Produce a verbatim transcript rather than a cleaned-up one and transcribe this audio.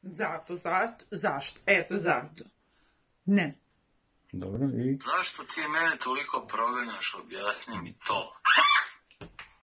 Zato, zašto, zašto, eto zato. Ne. Dobro, i? Zašto ti mene toliko proganjaš, objasni mi to.